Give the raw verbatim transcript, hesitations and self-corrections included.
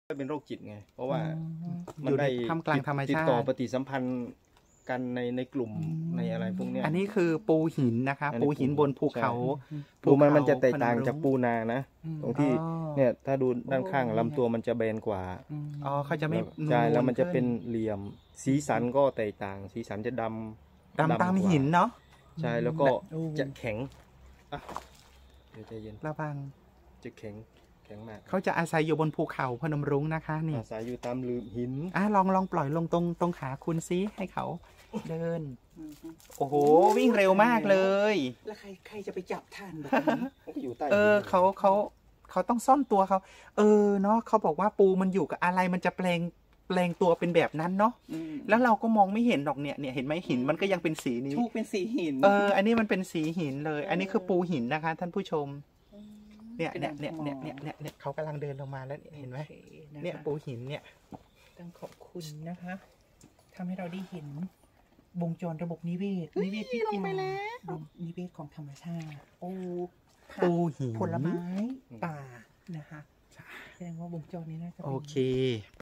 เป็นโรคจิตไงเพราะว่ามันได้ทำกลางธรรมชาติติดต่อปฏิสัมพันธ์กันในในกลุ่มในอะไรพวกนี้อันนี้คือปูหินนะคะปูหินบนภูเขาปูมันมันจะแตกต่างจากปูนานะตรงที่เนี่ยถ้าดูด้านข้างลำตัวมันจะแบนกว่าอ๋อเขาจะไม่ใช่แล้วมันจะเป็นเหลี่ยมสีสันก็แตกต่างสีสันจะดำดำตามหินเนาะใช่แล้วก็จะแข็งอ่ะเดี๋ยวใจเย็นระวังจะแข็งแข็งมากเขาจะอาศัยอยู่บนภูเขาพนมรุ้งนะคะนี่อาศัยอยู่ตามหลืมหินอ่ะลองลองปล่อยลงตรงตรงขาคุณซิให้เขาเดินโอ้โหวิ่งเร็วมากเลยแล้วใครใครจะไปจับท่านอยู่ใต้เออเขาเขาเขาต้องซ่อนตัวเขาเออเนาะเขาบอกว่าปูมันอยู่กับอะไรมันจะแปลงแปลงตัวเป็นแบบนั้นเนาะแล้วเราก็มองไม่เห็นหรอกเนี่ยเนี่ยเห็นไหมหินมันก็ยังเป็นสีนี้ถูกเป็นสีหินเอออันนี้มันเป็นสีหินเลยอันนี้คือปูหินนะคะท่านผู้ชมเนี่ยเนี่ยเนี่ยเนี่ยเนี่ยเนี่ยเนี่ยเขากำลังเดินลงมาแล้วเห็นไหมเนี่ยปูหินเนี่ยต้องขอบคุณนะคะทำให้เราได้เห็นวงจรระบบนิเวศนิเวศที่ลงไปแล้วนิเวศของธรรมชาติโอ้ปูหินผลไม้ป่านะคะแสดงว่าวงจรนี้น่าจะโอเค